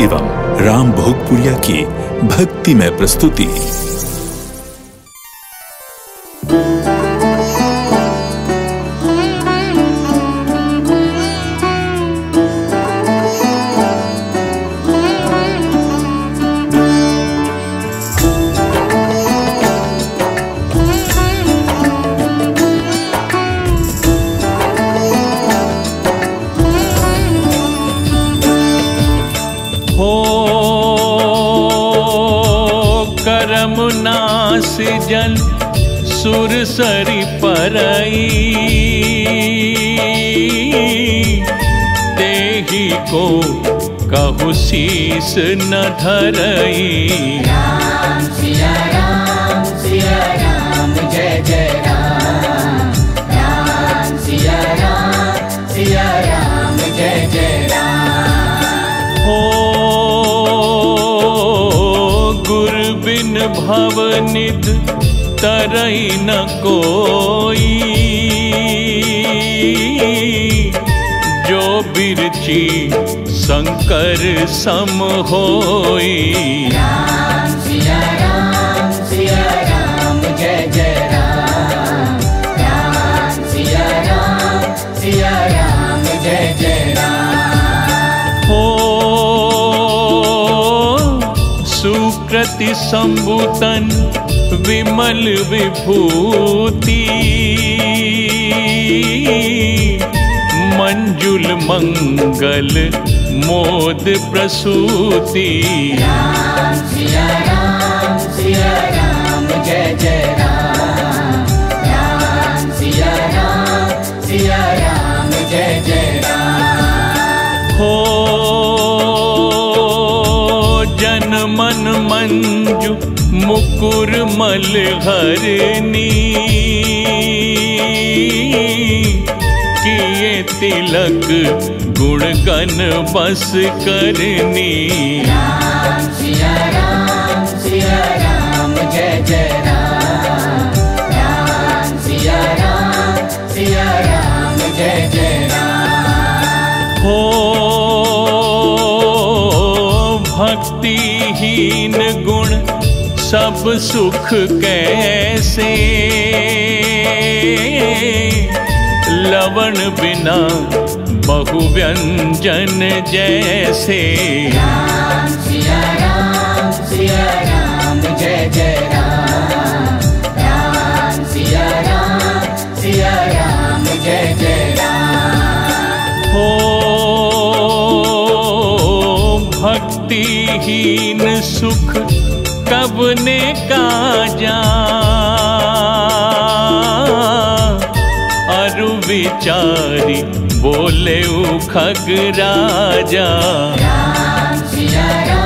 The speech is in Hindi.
एवं राम भोगपुरिया की भक्तिमय प्रस्तुति। करमुनास जन सुरसरी परई, देही को कहु शीस न धरई। राम सिया राम जय जय राम। राम सिया राम जय जय राम। हो गुर बिन भवनिध तरई न कोई, जो बिरची शंकर सम होई। राम सिया राम जय जय राम। राम सिया राम जय जय राम। हो सुकृति संभूतन विमल विभूति, मंजुल मंगल मोद प्रसूति। राम सिया राम जय जय राम। राम सिया राम जय जय राम। हो जन मन मंजु मुकुर मल हरनी, किए तिलक गुण गण बस करनी। राम सिया राम जय जय राम। राम सिया राम जय जय राम। हो भक्तिहीन गुण सब सुख कैसे, लवण बिना बहु व्यंजन जैसे। राम सिया राम जय जय राम। राम सिया राम जय जय राम। हो भक्तिहीन सुख कब ने काजा, अरु विचारी बोले खग राजा। राम सिया